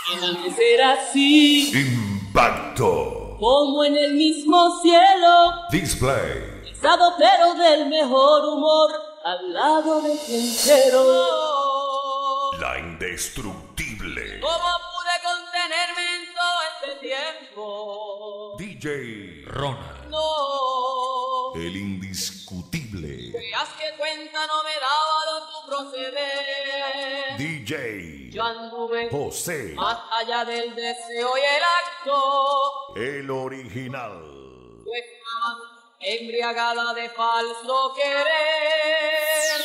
Tiene que ser así. Impacto. Como en el mismo cielo. Display. Pisado pero del mejor humor. Al lado del quiero. La indestructible. ¿Cómo pude contenerme en todo este tiempo? DJ Ronald. No. El indiscutible. Veas que cuenta no me daba de tu proceder. DJ Yo anduve José. más allá del deseo y el acto. El original. Tú estabas embriagada de falso querer.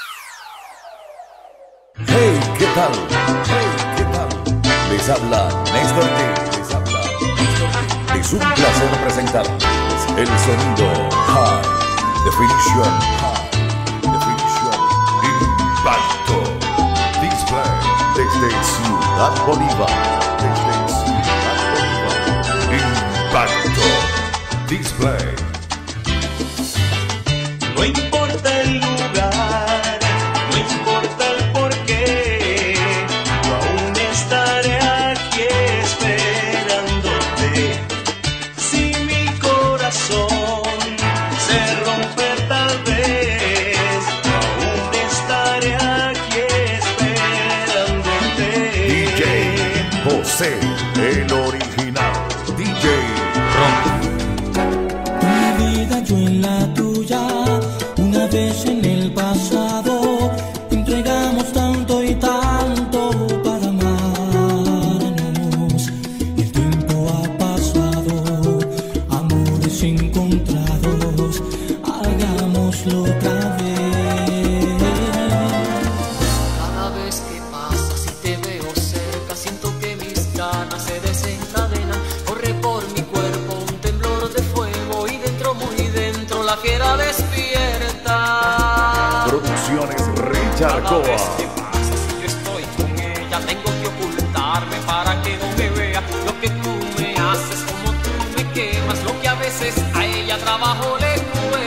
Hey, ¿qué tal? Hey, ¿qué tal? Les habla Néstor T. Les habla Néstor T. Es un placer presentarles el sonido High Definition. High Definition. Impacto. Display. Desde Ciudad Bolívar. Desde Ciudad Bolívar. Impacto. Display. No importa el lugar, no importa el porqué, yo aún estaré aquí esperándote. Si mi corazón se rompe tal vez, aún estaré aquí esperándote. DJ José, el original. DJ Ron. Mi vida yo en la tuya, una vez en el pasado, entregamos tanto y tanto para amarnos. El tiempo ha pasado, amores encontrados, hagámoslo otra vez. Cada vez que pasas y te veo cerca, siento que mis ganas se desencadenan. Corre por mi cuerpo un temblor de fuego y dentro, muy dentro, la fiera despierta. Producciones Richard Cada vez Coa. que pasas y yo estoy con ella, tengo que ocultarme para que no me vea lo que tú me haces, como tú me quemas, lo que a veces a ella trabajo le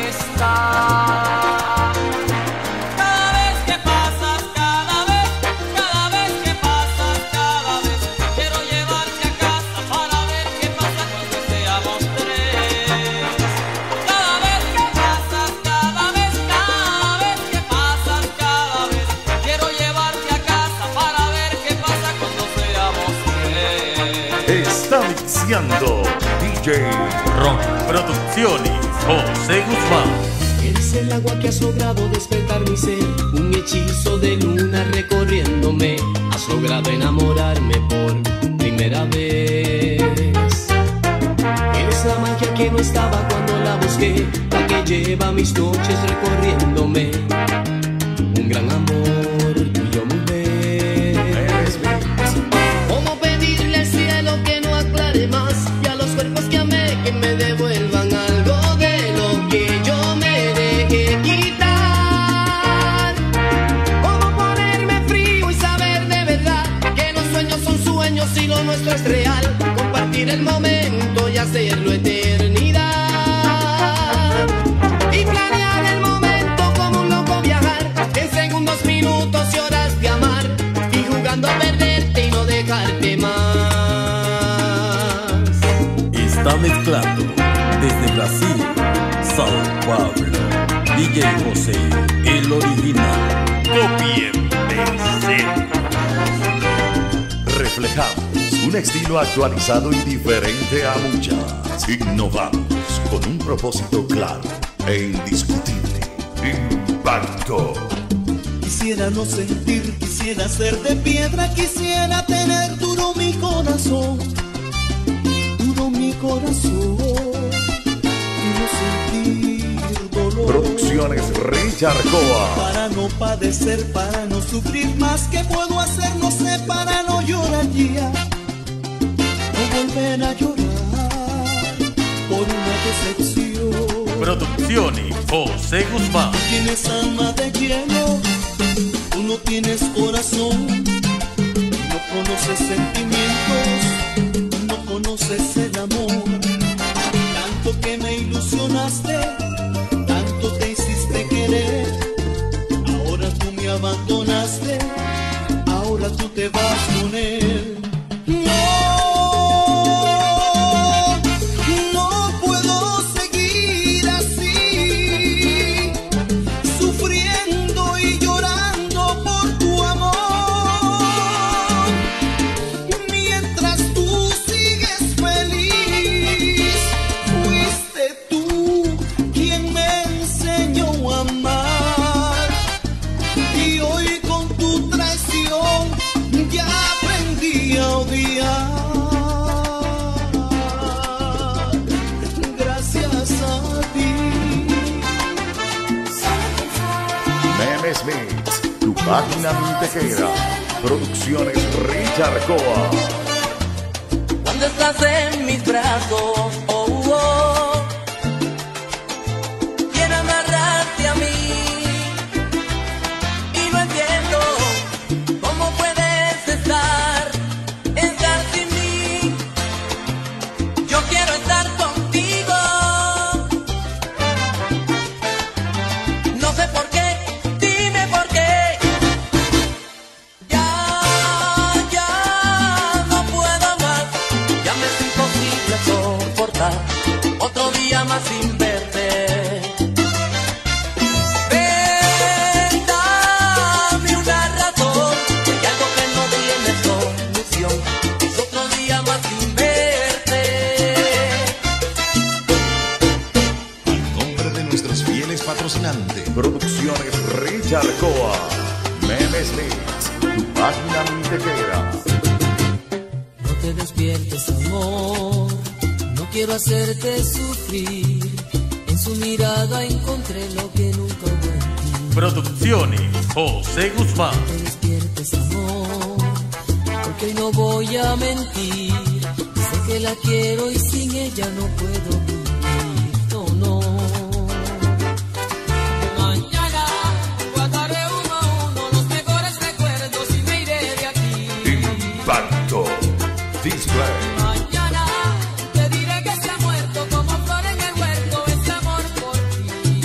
cuesta. Cada vez que pasas, cada vez que pasas, cada vez quiero llevarte a casa para ver qué pasa cuando seamos tres. Cada vez que pasas, cada vez que pasas, cada vez quiero llevarte a casa para ver qué pasa cuando seamos tres. Está mixeando DJ Ron. Producciones José Guzmán. Eres el agua que has logrado despertar mi ser, un hechizo de luna recorriéndome. Has logrado enamorarme por primera vez. Eres la magia que no estaba cuando la busqué, la que lleva mis noches recorriéndome. Un gran amor, tuyo mujer. ¿Cómo pedirle al cielo que no aclare más y a los cuerpos que amé que me devuelvan algo de lo que yo me dejé quitar? ¿Cómo ponerme frío y saber de verdad que los sueños son sueños y lo nuestro es real? Compartir el momento y hacerlo eternidad. Y planear el momento como un loco viajar en segundos, minutos y horas de amar. Y jugando a perderte y no dejarte más. Está mezclando desde Brasil, Sao Paulo, DJ José, el original. Copien vencer. Reflejamos un estilo actualizado y diferente a muchas. Innovamos con un propósito claro e indiscutible. Impacto. Quisiera no sentir, quisiera ser de piedra, quisiera tener duro mi corazón, y no sentir dolor. Producciones Richard Coa. Para no padecer, para no sufrir más, ¿qué puedo hacer? No sé, para no llorar ya, no volver a llorar por una decepción. Producciones José Guzmán. Tienes alma de hielo, tú no tienes corazón, no conoces sentimientos, no conoces el amor. Tanto que me ilusionaste, tanto te hiciste querer, ahora tú me abandonaste, ahora tú te vas con él. Mix, tu página mintequera. Producciones Richard Coa. Cuando estás en mis brazos, oh, oh, quiero amarrarte a mí y no entiendo cómo puedes estar sin mí. Yo quiero estar contigo, no sé por qué, dime por qué. Otro día más sin verte. Ven, dame una razón, hay algo que no tiene solución. Es otro día más sin verte. A nombre de nuestros fieles patrocinantes, Producciones Richard Coa. Memes Mix, tu página mintequera. No te despiertes, amor, no quiero hacerte sufrir. En su mirada encontré lo que nunca hubo en ti. Producciones José Guzmán. No te despiertes, amor, porque hoy no voy a mentir. Sé que la quiero y sin ella no puedo vivir. No, no. Mañana guardaré uno a uno los mejores recuerdos y me iré de aquí. Impacto Display. Mañana te diré que se ha muerto como flor en el huerto ese amor por ti.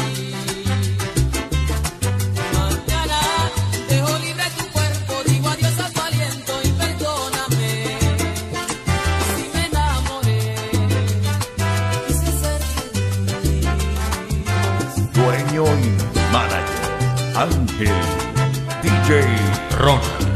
Mañana dejo libre tu cuerpo, digo adiós a tu aliento y perdóname si me enamoré. Quise ser feliz. Dueño y manager Ángel DJ Ronald.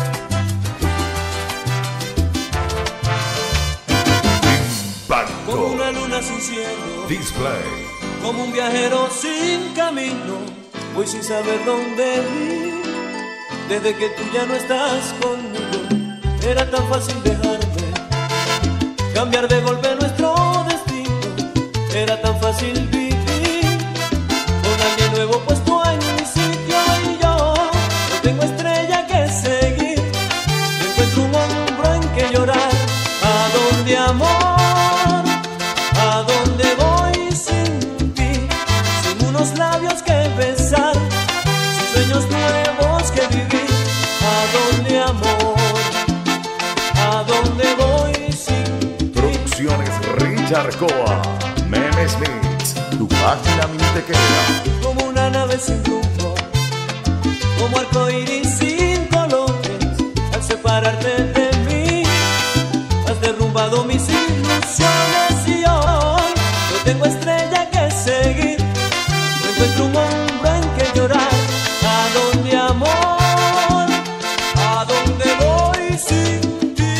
Como Impacto una luna sin cielo, Display. como un viajero sin camino, voy sin saber dónde ir. Desde que tú ya no estás conmigo, era tan fácil dejarme, cambiar de golpe nuestro destino. Era tan fácil vivir con alguien nuevo puesto en mi sitio. Y yo no tengo estrella que seguir, no encuentro un hombro en que llorar. ¿A dónde, amor? ¿A dónde voy sin ti? Sin unos labios que besar, sin sueños nuevos que vivir. ¿A dónde, amor? ¿A dónde voy sin ti? Producciones Richard Coa. Memes Mix, tu página mintequera. Como una nave sin rumbo, como arcoíris sin colores. Al separarte de mí, has derrumbado mis ilusiones. Y hoy no tengo estrella que seguir, no encuentro un hombro en que llorar. ¿A dónde, amor? ¿A dónde voy sin ti?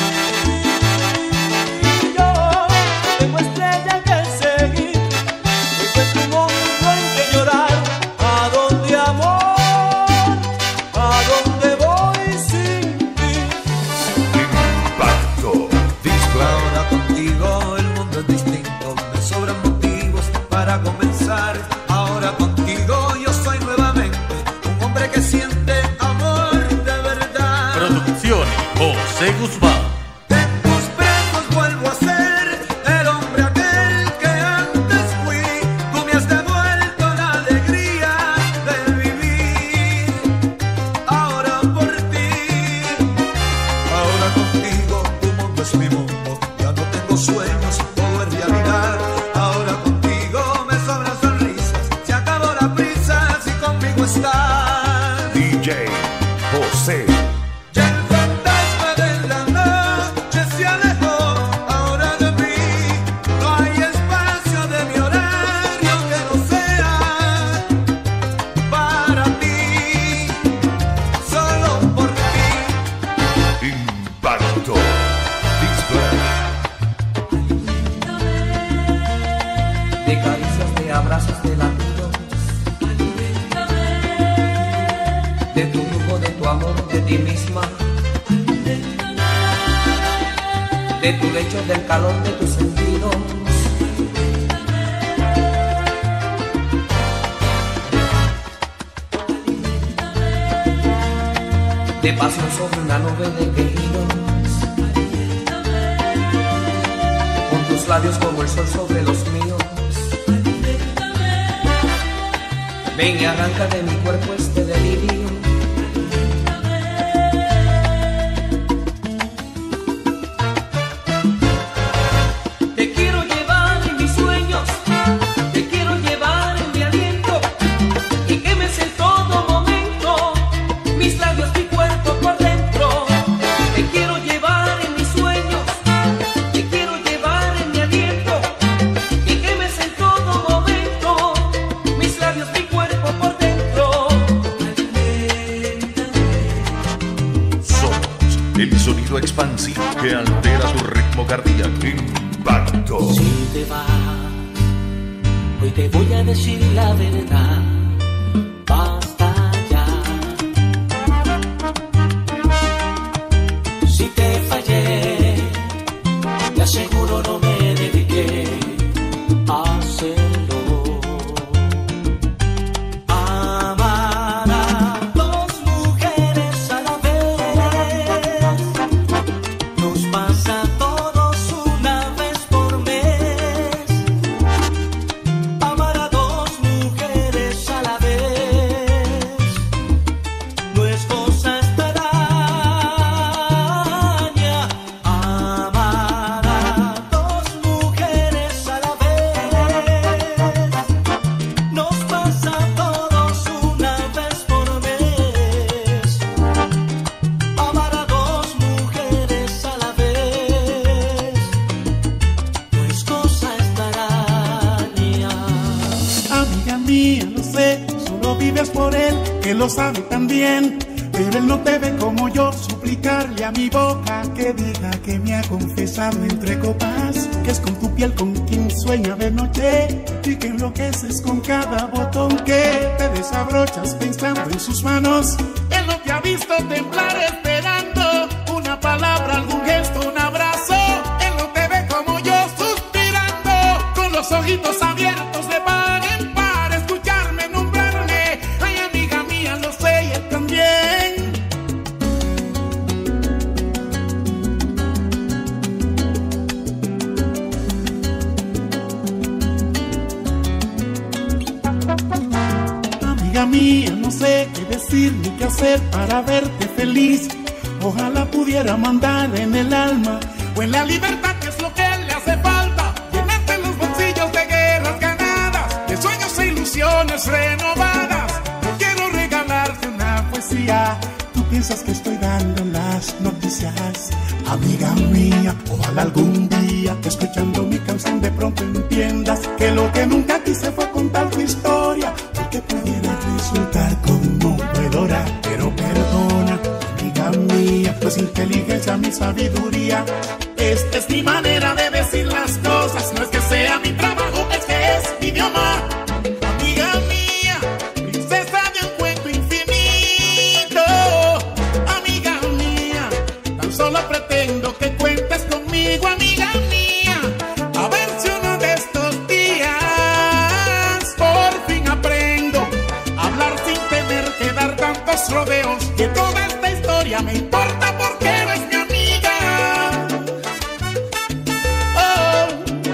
Yo no tengo estrella que seguir, no encuentro un hombro en que llorar. ¿A dónde, amor? ¿A dónde voy sin ti? Impacto Display. Ahora contigo el mundo es distinto, me sobran motivos para comenzar. Ahora contigo yo soy nuevamente un hombre que siente amor de verdad. Producciones José Guzmán. En tus brazos vuelvo a ser el hombre aquel que antes fui. Tú me has devuelto la alegría de vivir. Ahora por ti, ahora contigo tu mundo es mi mundo. Ya no tengo sueños, todo es realidad. Ahora contigo me sobran sonrisas. Se acabó la prisa si conmigo estás. DJ José. Ya el fantasma de la noche se alejó ahora de mí. No hay espacio de mi horario que no sea para ti, solo por ti. Impacto Display. De caricias, de abrazos, de latidos, de tu lujo, de tu amor, de ti misma, de tu lecho, del calor de tus sentidos. de pasión sobre una nube de quejidos. Con tus labios como el sol sobre los míos. Ven y arranca de mi cuerpo este delirio. Te quiero llevar en mis sueños, te quiero llevar en mi aliento, y quemes en todo momento mis labios, mi cuerpo por dentro. Te quiero llevar en mis sueños, te quiero llevar en mi aliento, y quemes en todo momento mis labios, mi cuerpo por dentro. Somos el sonido expansivo que altera tu ritmo cardíaco. Impacto. Si te vas, hoy te voy a decir la verdad. Basta ya. Si te fallé, te aseguro no me dediqué a hacerlo. Amar a dos mujeres a la vez nos pasa a todos una vez por mes. Amar a dos mujeres a la vez no es cosa extraña. Amar a dos mujeres a la vez nos pasa a todos una vez por mes. Amar a dos mujeres a la vez no es cosa extraña. Amiga mía, lo sé, solo vives por él, que lo sabe también. Pero él no te ve como yo, suplicarle a mi boca que diga que me ha confesado entre copas, que es con tu piel con quien sueña de noche, y que enloqueces con cada botón que te desabrochas pensando en sus manos. Él no te ha visto temblar esperando una palabra, algún gesto, un abrazo. Él no te ve como yo, suspirando con los ojitos abiertos de par en par, escucharme nombrarle. Ay, amiga mía, lo sé, y él también. Amiga mía, no sé qué decir ni qué hacer para verte feliz. Ojalá pudiera mandar en el alma o en la libertad, que es lo que le hace falta. Llenarte los bolsillos de guerras ganadas, de sueños e ilusiones renovadas. Yo quiero regalarte una poesía. Tú piensas que estoy dando las noticias. Amiga mía, ojalá algún día, escuchando mi canción, de pronto entiendas que lo que nunca quise fue contar tu historia, porque pudiera resultar conmovedora. Pero perdona, amiga mía, pues inteligencia, mi sabiduría. Esta es mi manera de decir las cosas, no es que sea mi trabajo, es que es mi idioma. Amiga mía, princesa de un cuento infinito. Amiga mía, tan solo pretendo que cuentes conmigo, amiga mía. A ver si uno de estos días por fin aprendo a hablar sin tener que dar tantos rodeos, que toda esta historia me importa porque eres mi amiga. Oh,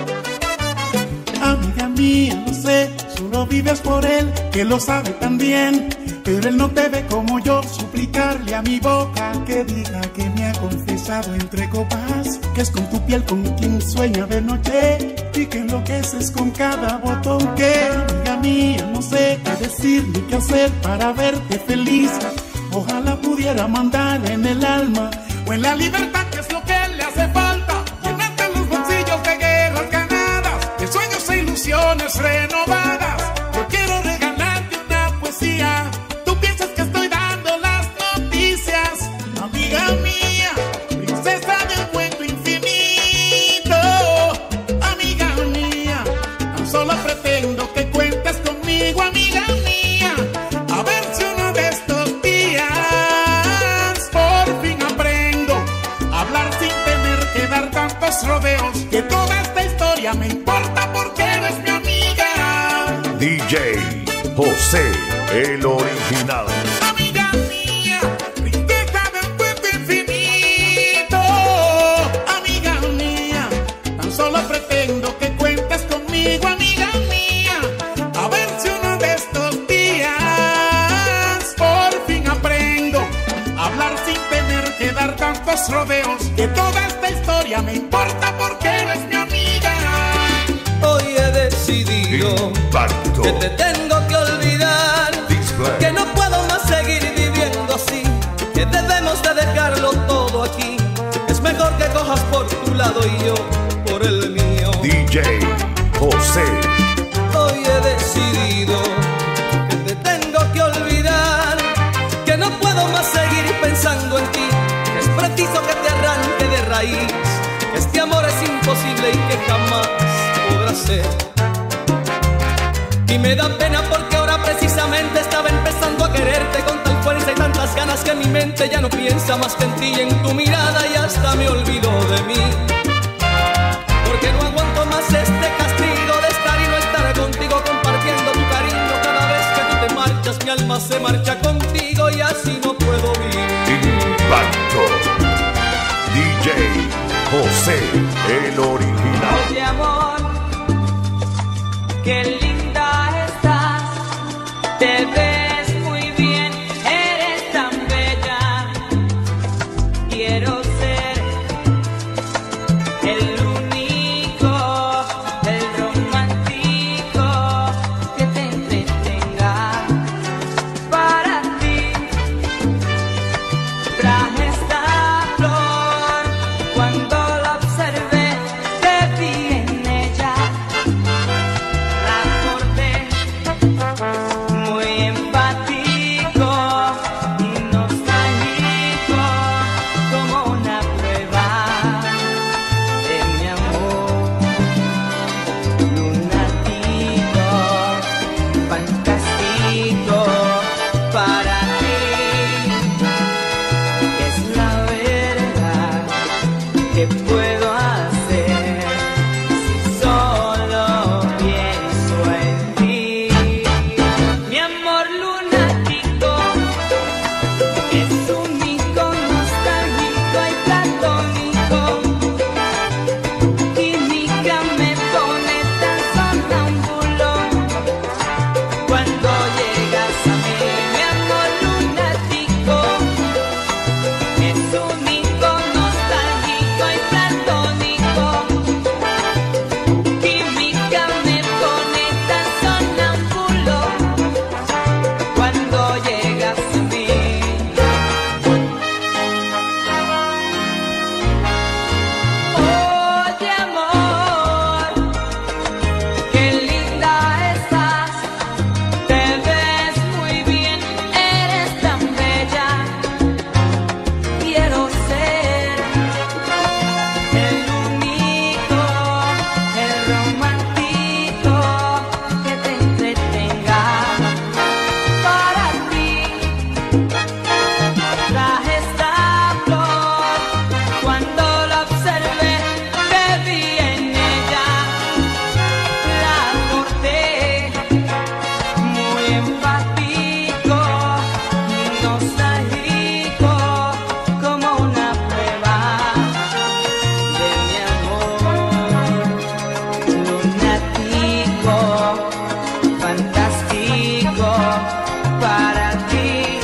amiga mía, no sé, solo vives por él, que lo sabe también. Pero él no te ve como yo, suplicarle a mi boca que diga que me ha confesado entre copas, que es con tu piel con quien sueña de noche, y que enloqueces con cada botón. Que, amiga mía, no sé qué decir ni qué hacer para verte feliz. Ojalá pudiera mandar en el alma o en la libertad, que es lo que le hace falta. Llenarte los bolsillos de guerras ganadas, de sueños e ilusiones renovadas. Yo quiero regalarte una poesía. Tú piensas que estoy dando las noticias. Amiga mía, princesa de un cuento infinito. Amiga mía, tan solo pretendo que cuentes conmigo, amiga mía. A ver si uno de estos días por fin aprendo a hablar sin tener que dar tantos rodeos, que toda esta historia me importa porque eres mi amiga. DJ José, el original. Amiga mía, princesa menos que toda esta historia me importa porque eres mi amiga. Hoy he decidido Impacto. que te tengo que olvidar, que no puedo más seguir viviendo así, que debemos de dejarlo todo aquí. Es mejor que cojas por tu lado y yo por el mío. DJ José. Hoy he decidido que te tengo que olvidar, que no puedo más seguir pensando en ti, que es preciso que te arranque de raíz, que este amor es imposible y que jamás podrá ser. Y me da pena porque ahora precisamente estaba empezando a quererte con tal fuerza y tantas ganas que mi mente ya no piensa más que en ti y en tu mirada y hasta me olvidó de mí. Porque no aguanto más este castigo de estar y no estar contigo compartiendo tu cariño. Cada vez que tú te marchas mi alma se marcha contigo y así no puedo vivir. Impacto. DJ José, el original. Oye amor, qué linda estás, te ves muy bien, eres tan bella. Quiero ser el único, el romántico que te entretenga. Para ti traje esta flor, cuando la observé te vi en ella. La corté muy empático y nostálgico, como una prueba de mi amor. Lunático, fantástico, para ti es la verdad. ¿Qué puedo hacer si solo pienso en ti? Mi amor lunático es único, nostálgico y platónico. Química me pone tan sonámbulo cuando llegas a mí. Mi amor lunático es único, nostálgico y platónico. Química me pone tan sonámbulo cuando llegas a mí. Oye amor, qué linda estás, te ves muy bien, eres tan bella. Quiero ser el único, el romántico que te entretenga. Para ti traje esta flor, cuando la observé te vi en ella. La corté muy empático y nostálgico, como una prueba de mi amor. Lunático, fantástico, para ti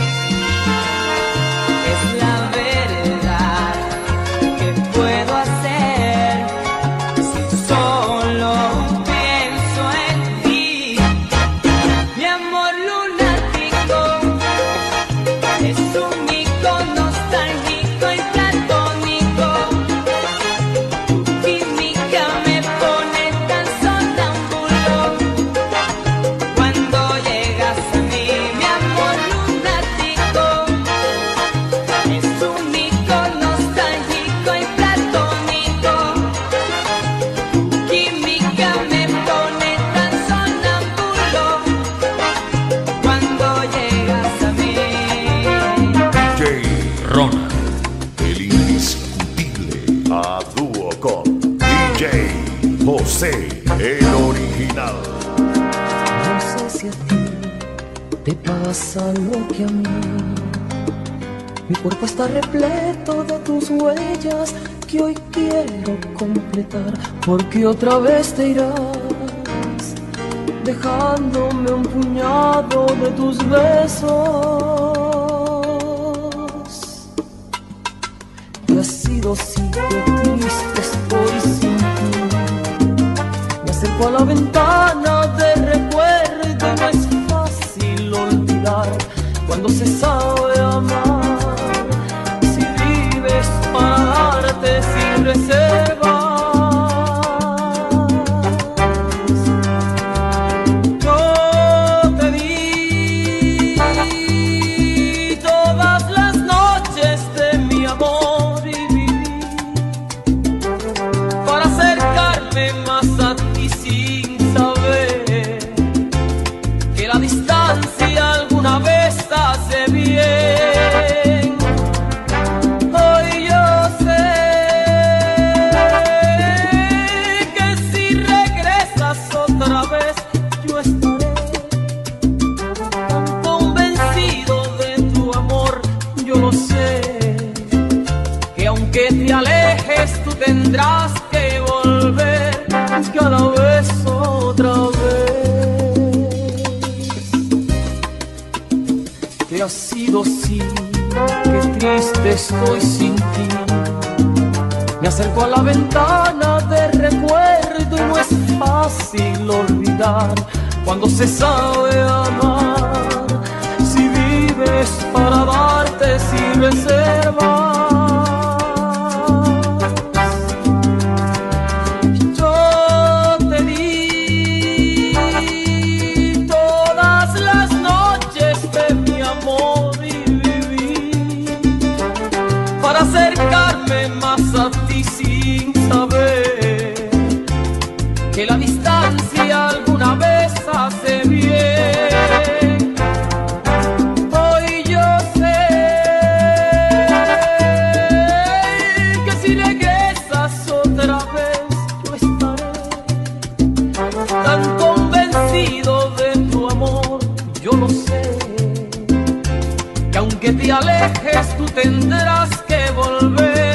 es la verdad. ¿Qué puedo hacer si solo pienso en ti? Mi amor lunático es único, nostálgico y platónico. Tu química me pone tan sonámbulo cuando llegas a mí. Mi amor lunático es único, nostálgico y platónico. Tu química me pone tan sonámbulo cuando llegas a mí. DJ Ronald. el indiscutible. A dúo con DJ José, el original. No sé si a ti te pasa lo que a mí. Mi cuerpo está repleto de tus huellas que hoy quiero completar, porque otra vez te irás, dejándome un puñado de tus besos. Y así sido sí, qué triste estoy sin ti. Me acerco a la ventana de recuerdo, no es fácil olvidar cuando se sabe amar. Si vives para darte sin reservas, yo te di todas las noches de mi amor y viví para acercarme más a ti sin saber que la distancia alguna vez hace bien. Hoy yo sé que si regresas otra vez yo estaré tan convencido de tu amor. Yo lo sé, que aunque te alejes tú tendrás que volver cada vez otra vez. Que ha sido sí, qué triste estoy sin ti. Me acerco a la ventana de recuerdo y no es fácil olvidar cuando se sabe amar. Si vives para darte sin reservas, yo te di todas las noches de mi amor y viví para acercarme más a ti sin saber que la distancia alguna vez hace bien. Hoy yo sé que si regresas otra vez yo estaré tan convencido de tu amor. Yo lo sé, que aunque te alejes tú tendrás que volver